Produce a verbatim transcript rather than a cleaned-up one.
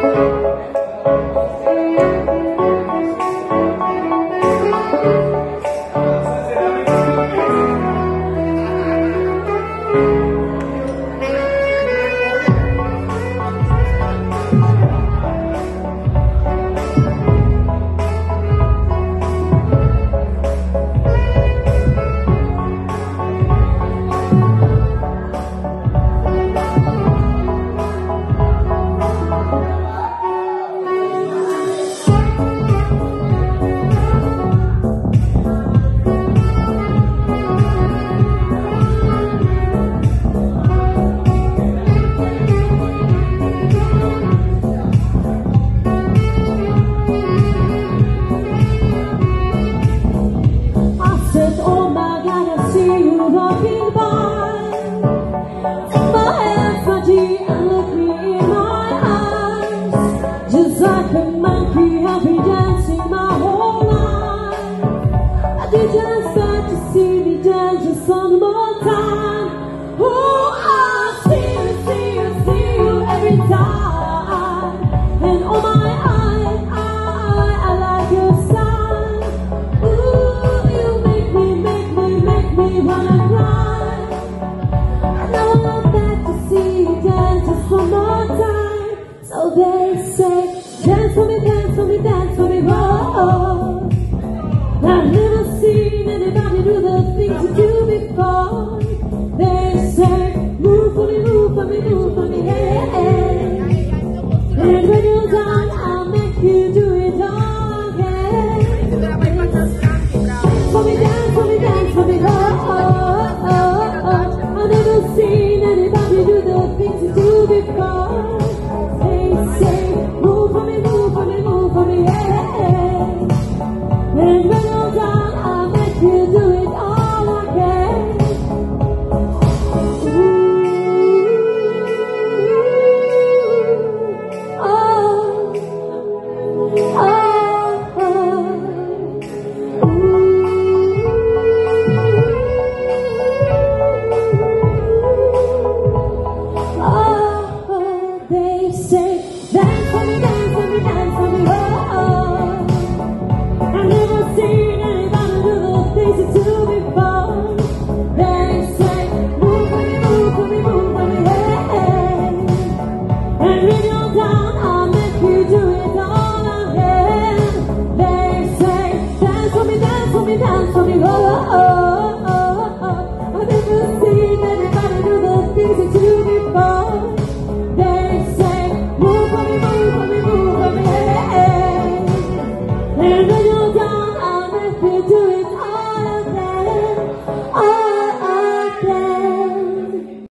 Like a monkey, I've been dancing my whole life. I did just start to see me dance just one more time. Oh, I see you, see you, see you every time. And oh my, I, I, I like your style. Ooh, you make me, make me, make me wanna cry. Now I'm back to see you dance just one more time. So there.